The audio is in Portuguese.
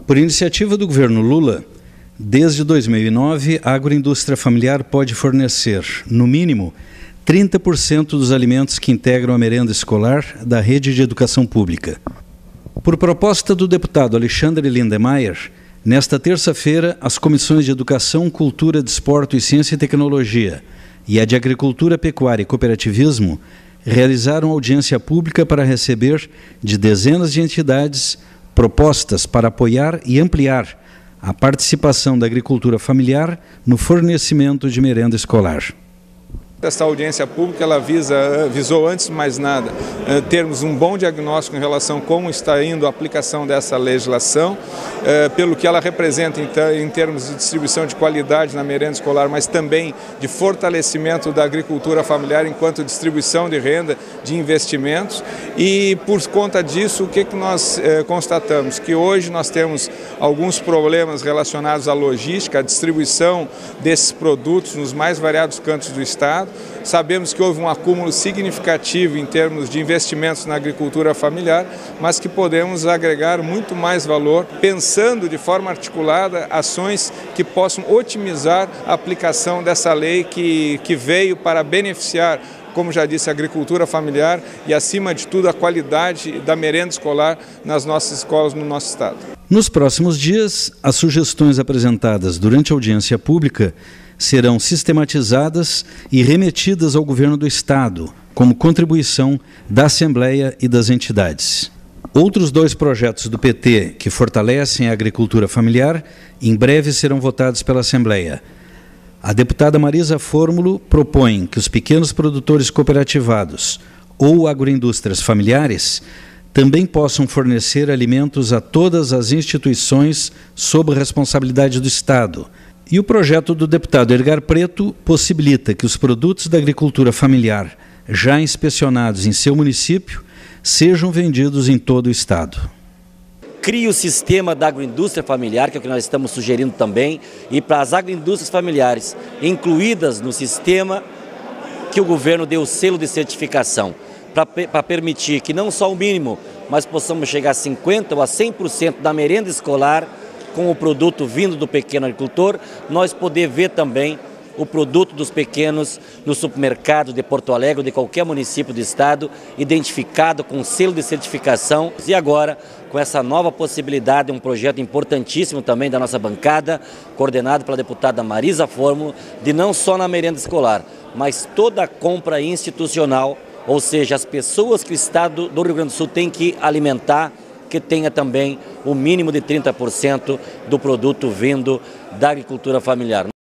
Por iniciativa do governo Lula, desde 2009, a agroindústria familiar pode fornecer, no mínimo, 30% dos alimentos que integram a merenda escolar da rede de educação pública. Por proposta do deputado Alexandre Lindemeyer, nesta terça-feira, as comissões de Educação, Cultura, Desporto e Ciência e Tecnologia e a de Agricultura, Pecuária e Cooperativismo realizaram audiência pública para receber de dezenas de entidades propostas para apoiar e ampliar a participação da agricultura familiar no fornecimento de merenda escolar. Esta audiência pública ela visou, antes de mais nada, termos um bom diagnóstico em relação a como está indo a aplicação dessa legislação, pelo que ela representa em termos de distribuição de qualidade na merenda escolar, mas também de fortalecimento da agricultura familiar enquanto distribuição de renda, de investimentos. E por conta disso, o que nós constatamos? Que hoje nós temos alguns problemas relacionados à logística, à distribuição desses produtos nos mais variados cantos do estado. Sabemos que houve um acúmulo significativo em termos de investimentos na agricultura familiar, mas que podemos agregar muito mais valor, pensando de forma articulada ações que possam otimizar a aplicação dessa lei que veio para beneficiar, como já disse, a agricultura familiar e, acima de tudo, a qualidade da merenda escolar nas nossas escolas no nosso estado. Nos próximos dias, as sugestões apresentadas durante a audiência pública serão sistematizadas e remetidas ao governo do estado, como contribuição da Assembleia e das entidades. Outros 2 projetos do PT que fortalecem a agricultura familiar, em breve serão votados pela Assembleia. A deputada Marisa Fórmulo propõe que os pequenos produtores cooperativados ou agroindústrias familiares também possam fornecer alimentos a todas as instituições sob responsabilidade do Estado. E o projeto do deputado Edgar Preto possibilita que os produtos da agricultura familiar já inspecionados em seu município sejam vendidos em todo o estado. Crie o sistema da agroindústria familiar, que é o que nós estamos sugerindo também, e para as agroindústrias familiares incluídas no sistema que o governo deu o selo de certificação, para permitir que não só o mínimo, mas possamos chegar a 50% ou a 100% da merenda escolar com o produto vindo do pequeno agricultor, nós poder ver também o produto dos pequenos no supermercado de Porto Alegre ou de qualquer município do estado, identificado com selo de certificação. E agora, com essa nova possibilidade, um projeto importantíssimo também da nossa bancada, coordenado pela deputada Marisa Fórmulo, de não só na merenda escolar, mas toda a compra institucional, ou seja, as pessoas que o estado do Rio Grande do Sul tem que alimentar, que tenha também o mínimo de 30% do produto vindo da agricultura familiar.